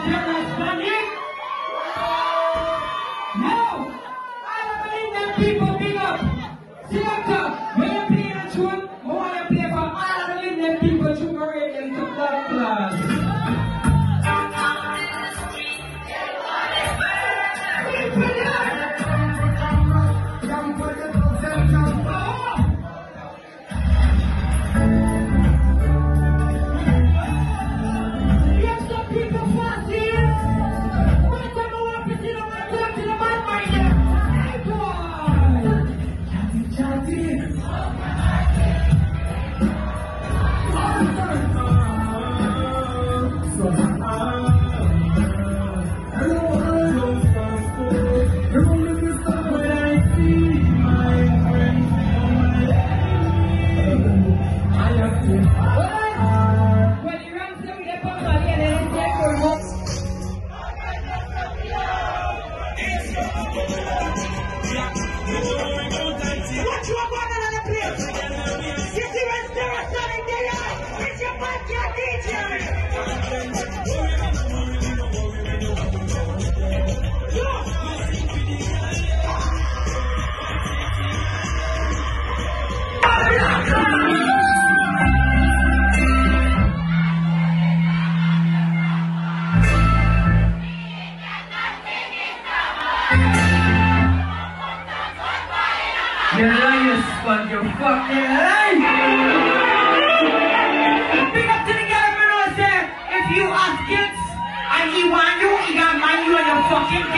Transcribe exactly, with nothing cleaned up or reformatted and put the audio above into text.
Stereosonic? No! I don't believe them people big up. Selector, when you play a tune, I want to play for all of the them people to parade them to blood class. You liars, but you fucking lie! Big up to the guy who knows that if you ask kids and he want you, he got mind you and your fucking